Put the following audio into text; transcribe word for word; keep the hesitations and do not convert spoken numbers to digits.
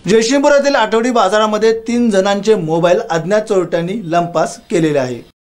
जयसिंगपुरातील आठवडी बाजारामध्ये तीन जणांचे मोबाईल अज्ञात चोरट्यांनी लंपास केलेले आहे।